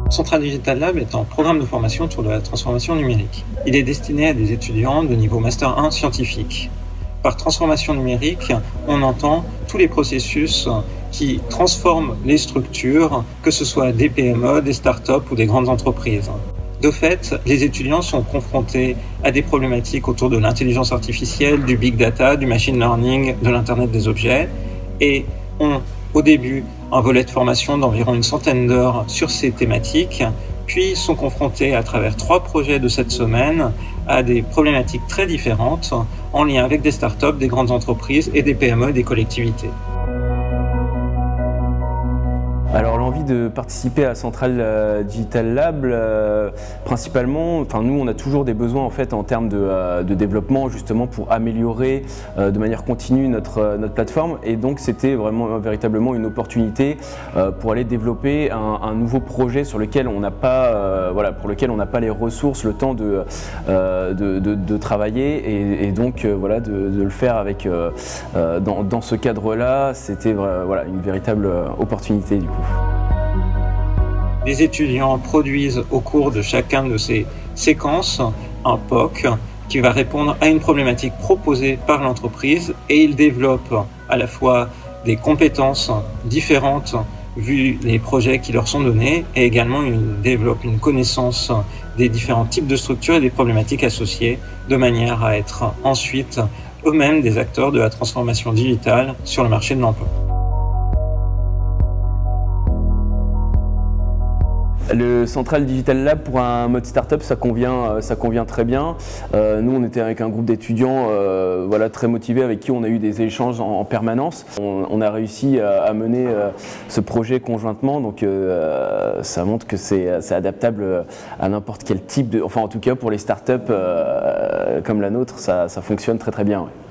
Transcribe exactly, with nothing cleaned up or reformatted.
Central Digital Lab est un programme de formation autour de la transformation numérique. Il est destiné à des étudiants de niveau Master un scientifique. Par transformation numérique, on entend tous les processus qui transforment les structures, que ce soit des P M E, des startups ou des grandes entreprises. De fait, les étudiants sont confrontés à des problématiques autour de l'intelligence artificielle, du big data, du machine learning, de l'Internet des objets, et ont au début un volet de formation d'environ une centaine d'heures sur ces thématiques, puis sont confrontés à travers trois projets de cette semaine à des problématiques très différentes en lien avec des startups, des grandes entreprises et des P M E et des collectivités. Alors l'envie de participer à Central Digital Lab, euh, principalement, enfin nous on a toujours des besoins en fait en termes de, euh, de développement justement pour améliorer euh, de manière continue notre, notre plateforme, et donc c'était vraiment véritablement une opportunité euh, pour aller développer un, un nouveau projet sur lequel on n'a pas, euh, voilà, pour lequel on n'a pas les ressources, le temps de, euh, de, de, de travailler, et, et donc euh, voilà de, de le faire avec euh, euh, dans, dans ce cadre-là, c'était euh, voilà une véritable opportunité du coup. Les étudiants produisent au cours de chacun de ces séquences un P O C qui va répondre à une problématique proposée par l'entreprise, et ils développent à la fois des compétences différentes vu les projets qui leur sont donnés, et également ils développent une connaissance des différents types de structures et des problématiques associées, de manière à être ensuite eux-mêmes des acteurs de la transformation digitale sur le marché de l'emploi. Le Central Digital Lab pour un mode startup, ça convient, ça convient très bien. Euh, nous, on était avec un groupe d'étudiants euh, voilà, très motivés, avec qui on a eu des échanges en, en permanence. On, on a réussi à, à mener euh, ce projet conjointement, donc euh, ça montre que c'est adaptable à n'importe quel type de... Enfin, en tout cas, pour les startups euh, comme la nôtre, ça, ça fonctionne très très bien. Ouais.